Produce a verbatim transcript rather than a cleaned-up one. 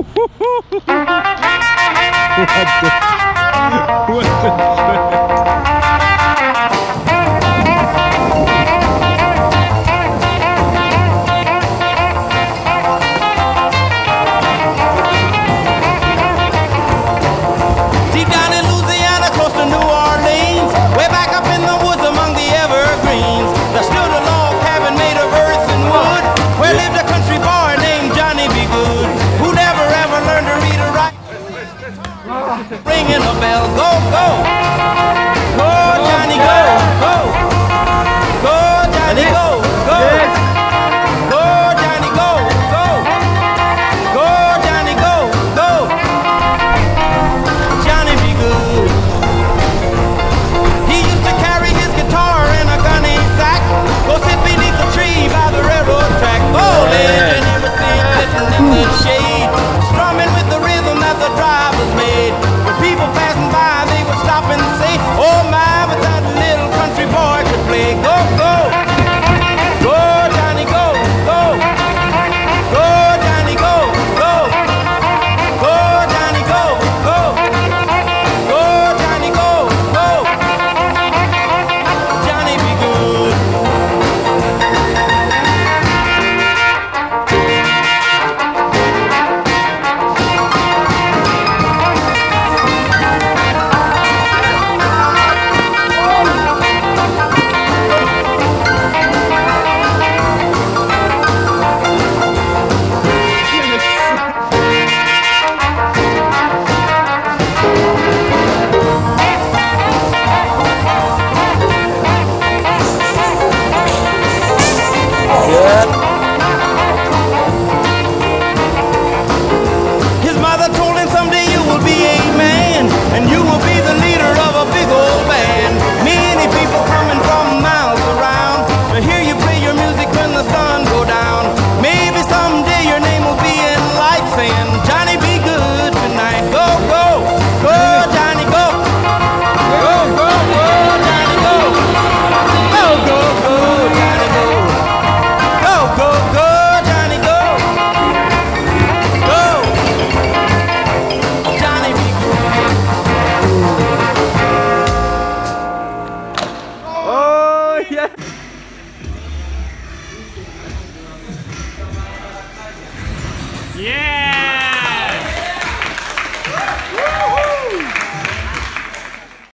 What the Deep down in Louisiana, close to New Orleans, way back up in the woods among the evergreens, there stood a log cabin made of earth and wood, where lived a country boy named Johnny B. Good, who never ever learned to read or write. Ringing a bell, go, go.